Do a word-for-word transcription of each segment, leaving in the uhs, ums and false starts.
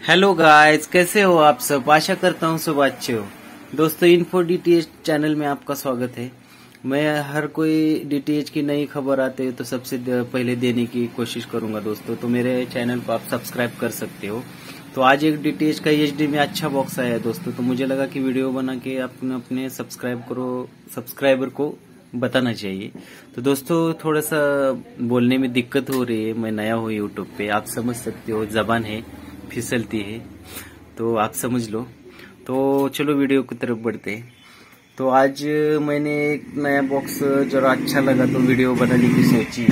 Hello guys, कैसे हो आप सब। आशा करता हूँ सब अच्छे हो। दोस्तों, इन्फो डीटीएच चैनल में आपका स्वागत है। मैं हर कोई डीटीएच की नई खबर आते है तो सबसे पहले देने की कोशिश करूंगा दोस्तों। तो मेरे चैनल को आप सब्सक्राइब कर सकते हो। तो आज एक डीटीएच का एचडी में अच्छा बॉक्स आया है दोस्तों, तो मुझे लगा कि वीडियो बना के अपने अपने सब्सक्राइब करो सब्सक्राइबर को बताना चाहिए। तो दोस्तों, थोड़ा सा बोलने में दिक्कत हो रही है, मैं नया हूँ यूट्यूब पे, आप समझ सकते हो, जबान है फिसलती है, तो आप समझ लो। तो चलो वीडियो की तरफ बढ़ते हैं। तो आज मैंने एक नया बॉक्स जरा अच्छा लगा तो वीडियो बनाने की सोची।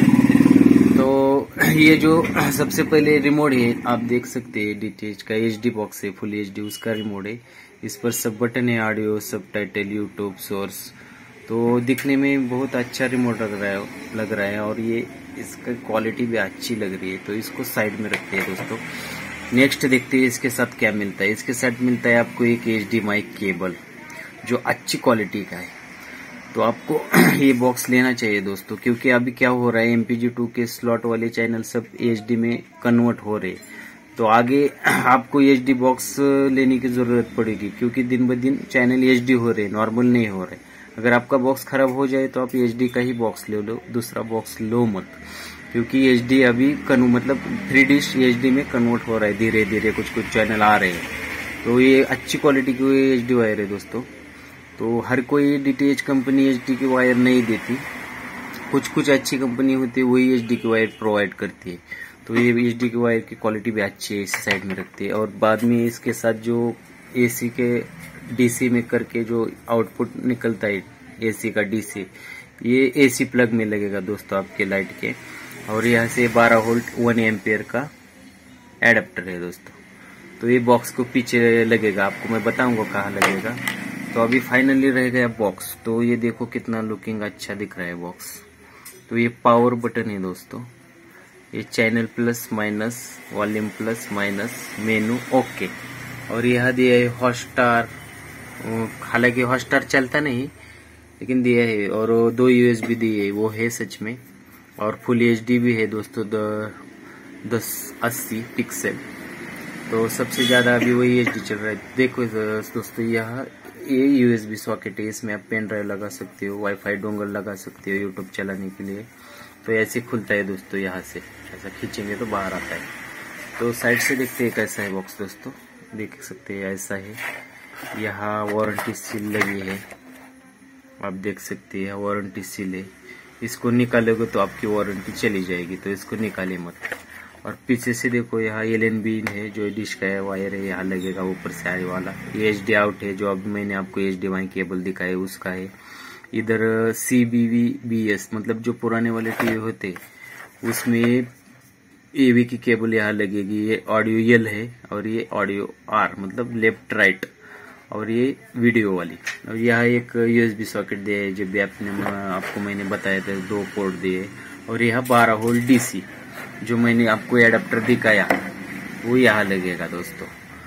तो ये जो सबसे पहले रिमोट है, आप देख सकते हैं, डीटीएच का एचडी बॉक्स है, फुल एचडी उसका रिमोट है। इस पर सब बटन है, ऑडियो, सब टाइटल, यूट्यूब, सोर्स। तो दिखने में बहुत अच्छा रिमोट लग रहा है लग रहा है और ये इसका क्वालिटी भी अच्छी लग रही है। तो इसको साइड में रखते हैं दोस्तों। नेक्स्ट देखते हैं इसके साथ क्या मिलता है। इसके साथ मिलता है आपको एक एचडी माइक केबल जो अच्छी क्वालिटी का है। तो आपको ये बॉक्स लेना चाहिए दोस्तों, क्योंकि अभी क्या हो रहा है, एमपीजी टू के स्लॉट वाले चैनल सब एचडी में कन्वर्ट हो रहे। तो आगे आपको एचडी बॉक्स लेने की जरूरत पड़ेगी, क्योंकि दिन ब दिन चैनल एचडी हो रहे, नॉर्मल नहीं हो रहे। अगर आपका बॉक्स खराब हो जाए तो आप एचडी का ही बॉक्स ले लो, दूसरा बॉक्स लो मत, क्योंकि एचडी अभी कन्व मतलब थ्री डी एचडी में कन्वर्ट हो रहा है धीरे धीरे, कुछ कुछ चैनल आ रहे हैं। तो ये अच्छी क्वालिटी की एचडी वायर है दोस्तों। तो हर कोई डीटीएच कंपनी एचडी की वायर नहीं देती, कुछ कुछ अच्छी कंपनी होती है वही एचडी की वायर प्रोवाइड करती है। तो ये एचडी की वायर की क्वालिटी भी अच्छी है, इस साइड में रखती है। और बाद में इसके साथ जो एसी के डीसी में करके जो आउटपुट निकलता है एसी का डीसी, ये एसी प्लग में लगेगा दोस्तों आपके लाइट के। और यहाँ से बारह वोल्ट वन एम्पियर का एडाप्टर है दोस्तों। तो ये बॉक्स को पीछे लगेगा, आपको मैं बताऊंगा कहाँ लगेगा। तो अभी फाइनली रह गया बॉक्स। तो ये देखो कितना लुकिंग अच्छा दिख रहा है बॉक्स। तो ये पावर बटन है दोस्तों, ये channel plus minus, volume plus minus, menu, okay. और यहाँ दिया है हॉटस्टार, हालांकि हॉटस्टार चलता नहीं लेकिन दिया है। और दो यूएसबी दिए है, वो है सच में। और फुल एचडी भी है दोस्तों, दस अस्सी पिक्सल। तो सबसे ज्यादा अभी वही एचडी चल रहा है। देखो दोस्तों, यह ये यूएसबी सॉकेट है, इसमें आप पेन ड्राइव लगा सकते हो, वाईफाई डोंगल लगा सकते हो यूट्यूब चलाने के लिए। तो ऐसे खुलता है दोस्तों, यहाँ से ऐसा खींचेंगे तो बाहर आता है। तो साइड से देखते हैं कैसा है बॉक्स दोस्तों, देख सकते हैं ऐसा है। यहाँ वारंटी सील लगी है, आप देख सकते हैं वारंटी सील है। इसको निकालोगे तो आपकी वारंटी चली जाएगी, तो इसको निकाले मत। और पीछे से देखो, यहाँ एलन बीन है, जो डिश का है वायर है, यहाँ लगेगा ऊपर से आने वाला। ये एच डी आउट है, जो अब मैंने आपको एच डी वाई केबल दिखाया उसका है। इधर C B V B S, मतलब जो पुराने वाले टीवी होते उसमें एवी की केबल यहाँ लगेगी। ये ऑडियो एल है और ये ऑडियो आर, मतलब लेफ्ट राइट। और ये वीडियो वाली। और यहाँ एक यूएसबी सॉकेट दिया है, जो भी आपने आपको मैंने बताया था, दो पोर्ट दिए। और यहाँ बारह वोल्ट डीसी, जो मैंने आपको एडाप्टर दिखाया, वो यहाँ लगेगा दोस्तों।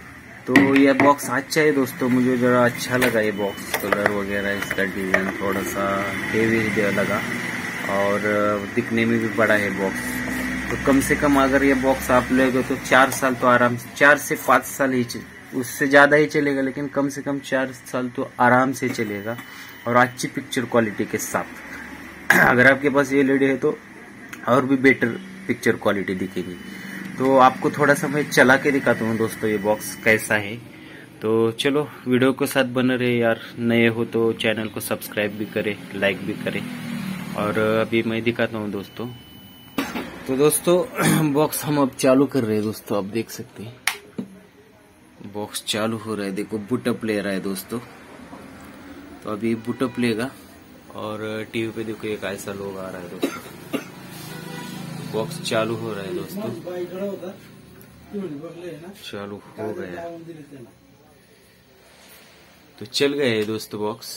तो यह बॉक्स अच्छा है दोस्तों, मुझे जरा अच्छा लगा ये बॉक्स। कलर वगैरह इसका डिजाइन थोड़ा सा हेवी लगा और दिखने में भी बड़ा है बॉक्स। तो कम से कम अगर ये बॉक्स आप लोगे तो चार साल तो आराम से, चार से पाँच साल ही, उससे ज्यादा ही चलेगा, लेकिन कम से कम चार साल तो आराम से चलेगा। और अच्छी पिक्चर क्वालिटी के साथ अगर आपके पास ये एलईडी है तो और भी बेटर पिक्चर क्वालिटी दिखेगी। तो आपको थोड़ा सा मैं चला के दिखाता हूँ दोस्तों ये बॉक्स कैसा है। तो चलो वीडियो के साथ बने रहे यार। नए हो तो चैनल को सब्सक्राइब भी करें, लाइक भी करें। और अभी मैं दिखाता हूँ दोस्तों। तो दोस्तों बॉक्स हम अब चालू कर रहे हैं दोस्तों, आप देख सकते हैं बॉक्स चालू हो रहा है। देखो बूटअप ले रहा है दोस्तों। तो अभी बूटअप लेगा और टीवी पे देखो एक ऐसा लोग आ रहा है दोस्तों। बॉक्स चालू हो रहा है दोस्तों, चालू हो गया। तो चल गया है दोस्तों बॉक्स।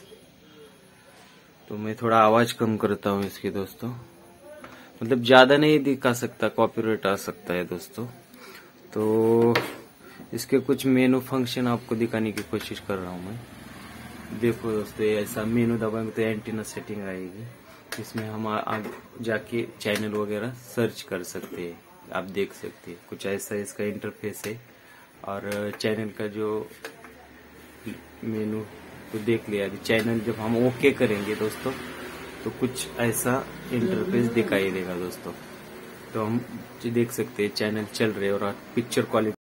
तो मैं थोड़ा आवाज कम करता हूँ इसकी दोस्तों, मतलब ज्यादा नहीं दिखा सकता, कॉपीराइट आ सकता है दोस्तों। तो इसके कुछ मेनू फंक्शन आपको दिखाने की कोशिश कर रहा हूँ मैं। देखो दोस्तों, ऐसा मेनू दबाएंगे तो एंटीना सेटिंग आएगी, इसमें हम आगे जाके चैनल वगैरह सर्च कर सकते हैं। आप देख सकते हैं कुछ ऐसा इसका इंटरफेस है। और चैनल का जो मेनू तो देख लिया। अभी चैनल जब हम ओके करेंगे दोस्तों तो कुछ ऐसा इंटरफेस दिखाई देगा दोस्तों। तो हम देख सकते हैं चैनल चल रहे और पिक्चर क्वालिटी